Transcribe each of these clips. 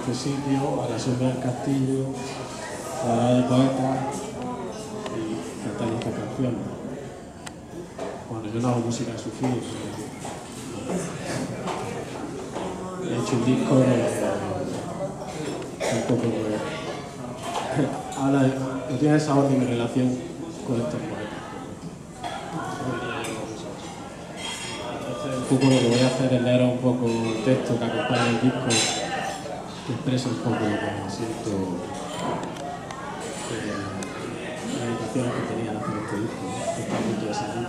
este sitio, a la sombra del castillo, a la de poeta y cantar esta canción. Bueno, yo no hago música sufí, he hecho un disco un poco habla de, no tiene el sabor de mi relación con estos poetas. Entonces, un poco lo que voy a hacer es leer un poco el texto que acompaña el disco, que expresa un poco lo que me siento, las intenciones que tenía al hacer este disco, que está a punto de salir.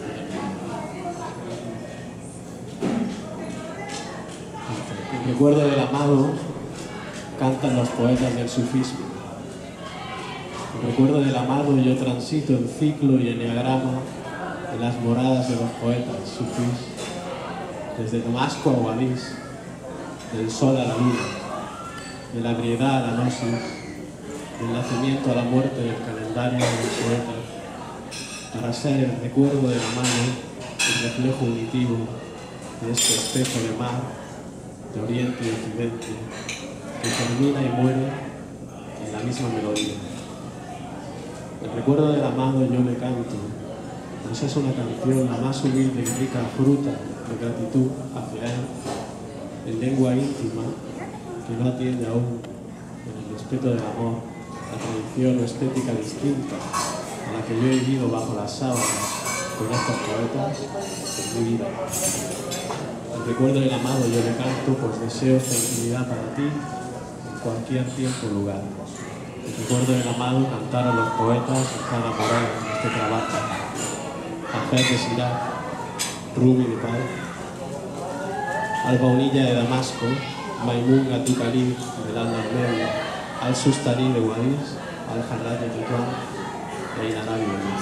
El recuerdo del amado cantan los poetas del sufismo. El recuerdo del amado yo transito en ciclo y eneagrama en las moradas de los poetas sufís, desde Damasco a Guadix, del sol a la luna, de la griedad a la gnosis, del nacimiento a la muerte del calendario del poeta, para ser el recuerdo del amado, el reflejo unitivo de este espejo de mar, de oriente y occidente, que termina y muere en la misma melodía. El recuerdo del amado yo le canto, pues es una canción la más humilde y rica fruta de gratitud hacia él, en lengua íntima, que no atiende aún, en el respeto del amor, la tradición o estética distinta a la que yo he vivido bajo las sábanas con estos poetas en mi vida. El recuerdo del amado yo le canto, pues deseo tranquilidad para ti en cualquier tiempo o lugar. El recuerdo del amado cantaron los poetas en cada morada en este trabajo. Hafez de Sirac, Rumi de Paz, Albaunilla de Damasco, Maimun Atucalí del Al-Narmewi, Al-Sustari de Guadix, Al-Harraj de Tetuán e Inarabi de Murcia.